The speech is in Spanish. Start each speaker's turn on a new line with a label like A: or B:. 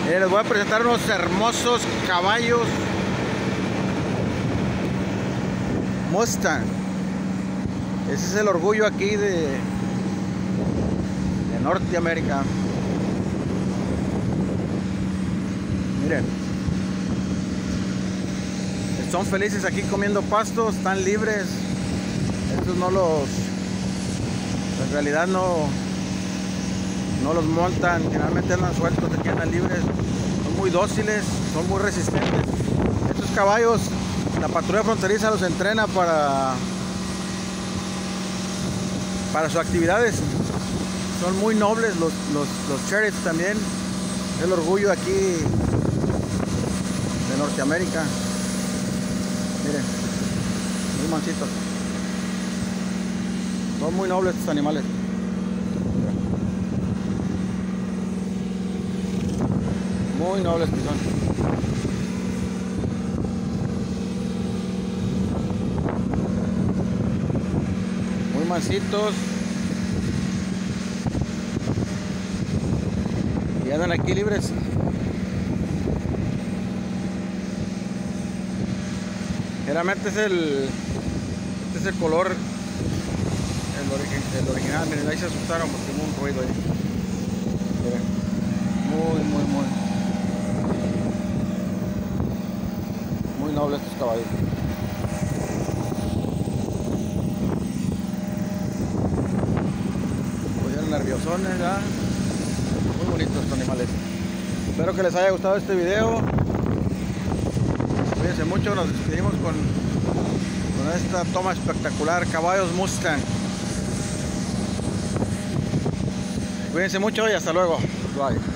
A: Les voy a presentar unos hermosos caballos Mustang. Ese es el orgullo aquí de Norteamérica. Miren, son felices aquí comiendo pastos, están libres. Estos no los, en realidad no los montan, generalmente andan sueltos, aquí andan libres. Son muy dóciles, son muy resistentes. Estos caballos, la patrulla fronteriza los entrena para sus actividades. Son muy nobles los sheriffs también. Es el orgullo aquí de Norteamérica. Miren, muy mansitos. Son muy nobles estos animales. Muy nobles que son. Muy mansitos. Y andan aquí libres. Generalmente este es el color, el original. Miren, ahí se asustaron porque hubo un ruido ahí. Miren, muy nobles estos caballos. Pues eran nerviosones, ¿verdad? Muy bonitos estos animales. Espero que les haya gustado este video. Cuídense mucho, nos despedimos con esta toma espectacular, caballos Mustang. Cuídense mucho y hasta luego. Bye.